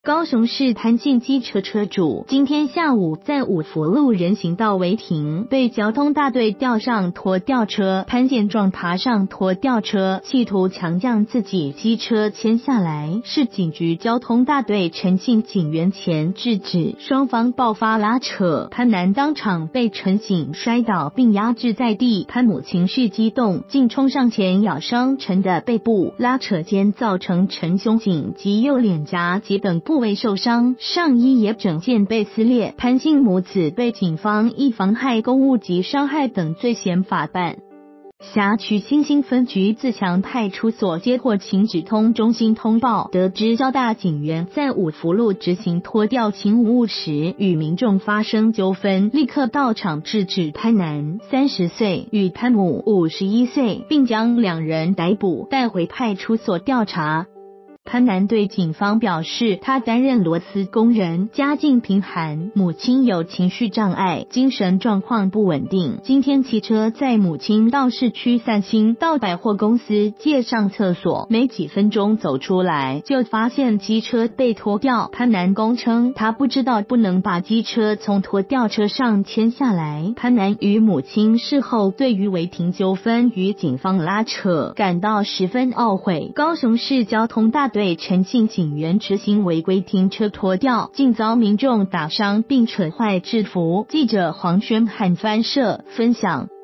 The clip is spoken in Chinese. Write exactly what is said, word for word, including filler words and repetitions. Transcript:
高雄市潘姓机车车主今天下午在五福路人行道违停，被交通大队调上拖吊车，潘见状爬上拖吊车，企图强将自己机车牵下来，市警局交通大队陈姓警员前制止，双方爆发拉扯，潘男当场被陈警摔倒并压制在地，潘母情绪激动，竟冲上前咬伤陈的背部，拉扯间造成陈胸颈及右脸颊及等部位受伤，上衣也整件被撕裂。潘姓母子被警方以妨害公务及伤害等罪嫌法办。辖区新兴分局自强派出所接获情指通中心通报，得知交大警员在五福路执行拖吊勤务时与民众发生纠纷，立刻到场制止潘男三十岁与潘母五十一岁，并将两人逮捕带回派出所调查。潘男对警方表示，他担任螺丝工人，家境贫寒，母亲有情绪障碍，精神状况不稳定。今天骑车载母亲到市区散心，到百货公司借上厕所，没几分钟走出来，就发现机车被拖吊。潘男供称，他不知道不能把机车从拖吊车上牵下来。潘男与母亲事后对于违停纠纷与警方拉扯感到十分懊悔。高雄市交通大对陈姓警员执行违规停车拖吊，竟遭民众打伤并扯坏制服。记者黄轩汉翻社分享。